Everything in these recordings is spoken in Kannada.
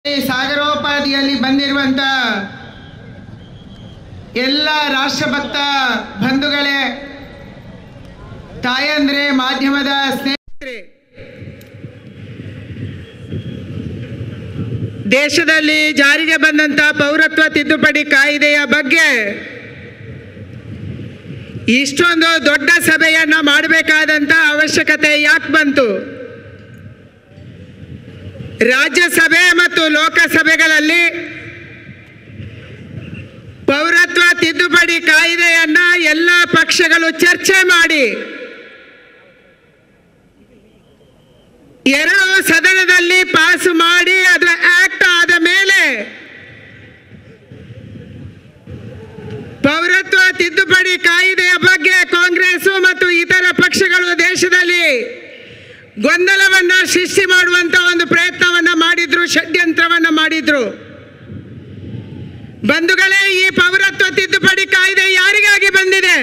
ಸಾಗರೋಪಾದಿಯಲ್ಲಿ ಬಂದಿರುವಂತ ಎಲ್ಲ ರಾಷ್ಟ್ರಭಕ್ತ ಬಂಧುಗಳೇ, ತಾಯಂದ್ರೆ, ಮಾಧ್ಯಮದ ಸ್ನೇಹಿತರೆ, ದೇಶದಲ್ಲಿ ಜಾರಿಗೆ ಬಂದಂತ ಪೌರತ್ವ ತಿದ್ದುಪಡಿ ಕಾಯ್ದೆಯ ಬಗ್ಗೆ ಇಷ್ಟೊಂದು ದೊಡ್ಡ ಸಭೆಯನ್ನ ಮಾಡಬೇಕಾದಂತ ಅವಶ್ಯಕತೆ ಯಾಕೆ ಬಂತು? ರಾಜ್ಯಸಭೆ ಮತ್ತು ಲೋಕಸಭೆಗಳಲ್ಲಿ ಪೌರತ್ವ ತಿದ್ದುಪಡಿ ಕಾಯ್ದೆಯನ್ನ ಎಲ್ಲ ಪಕ್ಷಗಳು ಚರ್ಚೆ ಮಾಡಿ ಎರಡು ಸದನದಲ್ಲಿ ಪಾಸ್ ಮಾಡಿ ಅದರ ಆಕ್ಟ್ ಆದ ಮೇಲೆ ಪೌರತ್ವ ತಿದ್ದುಪಡಿ ಕಾಯ್ದೆಯ ಬಗ್ಗೆ ಕಾಂಗ್ರೆಸ್ ಮತ್ತು ಇತರ ಪಕ್ಷಗಳು ದೇಶದಲ್ಲಿ ಗೊಂದಲವನ್ನ ಸೃಷ್ಟಿ ಮಾಡುವಂತ ಒಂದು ಪ್ರಯತ್ನವನ್ನ ಮಾಡಿದ್ರು, ಷಡ್ಯಂತ್ರವನ್ನ ಮಾಡಿದ್ರು. ಬಂಧುಗಳೇ, ಈ ಪೌರತ್ವ ತಿದ್ದುಪಡಿ ಕಾಯ್ದೆ ಯಾರಿಗಾಗಿ ಬಂದಿದೆ?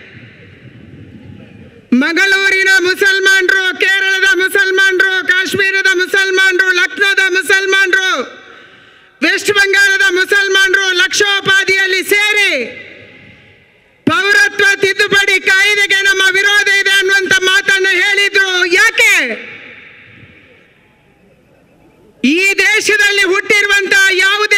ಮಂಗಳೂರಿನ ಮುಸಲ್ಮಾನರು, ಕೇರಳದ ಮುಸಲ್ಮಾನರು, ಕಾಶ್ಮೀರದ ಮುಸಲ್ಮಾನರು, ಲಕ್ನೋದ ಮುಸಲ್ಮಾನರು, ವೆಸ್ಟ್ ಬಂಗಾಳದ ಮುಸಲ್ಮಾನರು ಲಕ್ಷೋಪಾದಿಯಲ್ಲಿ ಸೇರಿ ಪೌರತ್ವ ತಿದ್ದುಪಡಿ ಕಾಯ್ದೆಗೆ ನಮ್ಮ ವಿರೋಧ ಇದೆ ಅನ್ನುವಂತ ಮಾತನ್ನು ಹೇಳಿದ್ರು. ಯಾಕೆ? ಈ ದೇಶದಲ್ಲಿ ಹುಟ್ಟಿರುವಂತಹ ಯಾವುದೇ